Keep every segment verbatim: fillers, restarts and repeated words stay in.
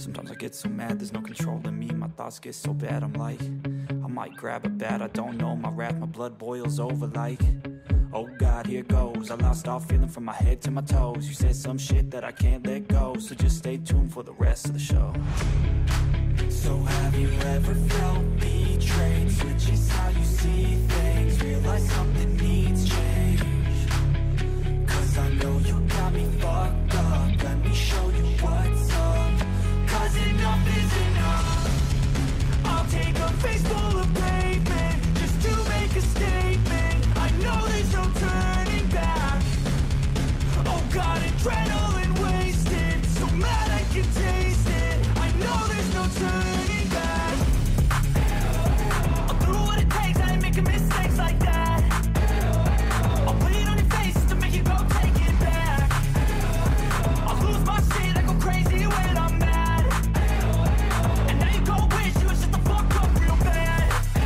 Sometimes I get so mad, there's no control in me. My thoughts get so bad, I'm like, I might grab a bat, I don't know. My wrath, my blood boils over like, oh God, here goes. I lost all feeling from my head to my toes. You said some shit that I can't let go, so just stay tuned for the rest of the show. So have you ever felt betrayed? Switches how you see things, realize something needs change. Cause I know you got me fucked up, let me show you what's up. Cause enough is enough. I'll take a face full of pavement just to make a statement. I know there's no turning back. Oh God, adrenaline wasted, so mad I can taste it. I know there's no turning back. I'll do what it takes, I ain't making mistakes like that. I'll put it on your face to make you go take it back. I'll lose my shit, I go crazy when I'm mad. And now you go wish you would shut the fuck up real bad.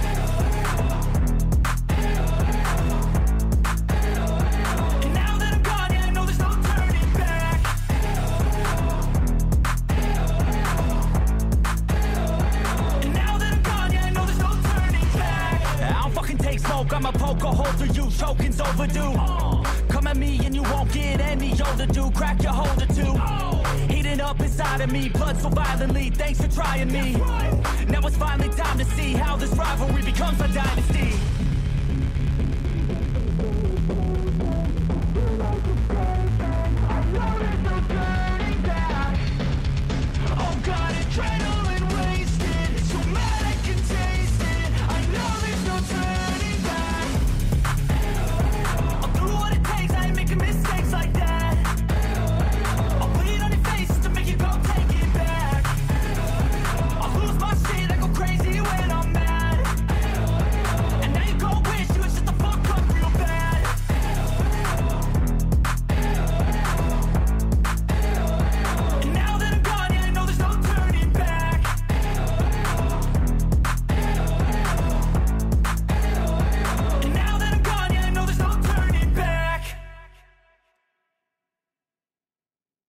And now that I'm gone, yeah, I know there's no turning back. And now that I'm gone, yeah, I know there's no turning back. I don't fucking take smoke, I'ma poke a hole through you, choking's overdue. Come at me and you won't get any older, dude. Crack your holder too. Heating up inside of me, blood so violently. Thanks for trying me. Now it's finally time to see how this rivalry becomes a dynasty.